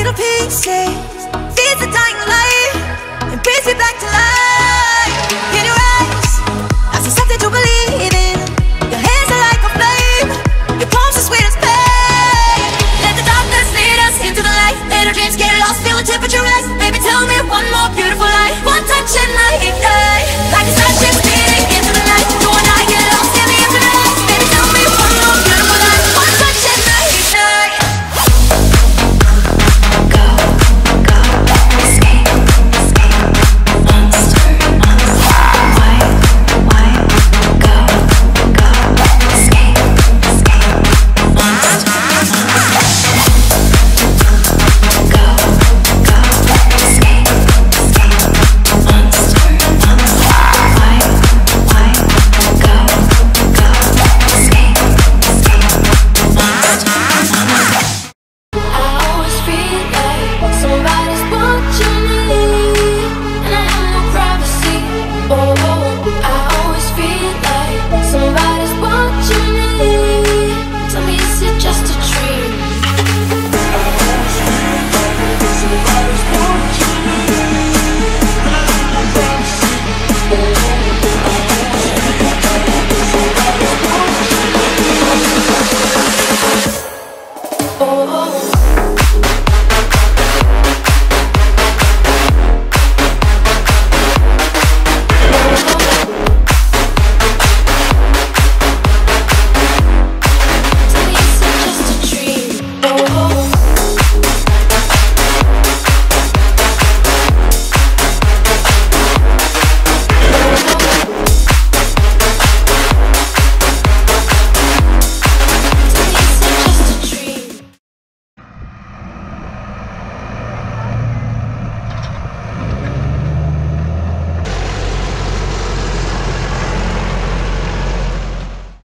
little pieces, feeds the dying light and brings me back to life. In your eyes, I see something to believe in. Your hands are like a flame, your palms are sweet as pain. Let the darkness lead us into the light. Let our dreams get lost, feel the temperature rise. Baby, tell me one more beautiful lie. One touch and I ignite, like a starship speeding into the night. You and I get lost in the infinite light. Baby, tell me one more beautiful lie. One touch and I ignite. Go, go, escape, escape, monster, monster. Why, go, go, escape, escape, monster, monster. Go, go, escape, escape, monster, monster. Why, go, go, escape, escape, monster, monster. I always feel like somebody's watching me, and I have no privacy. Oh, I always feel like somebody's watching me. Tell me, is it just a dream? Oh,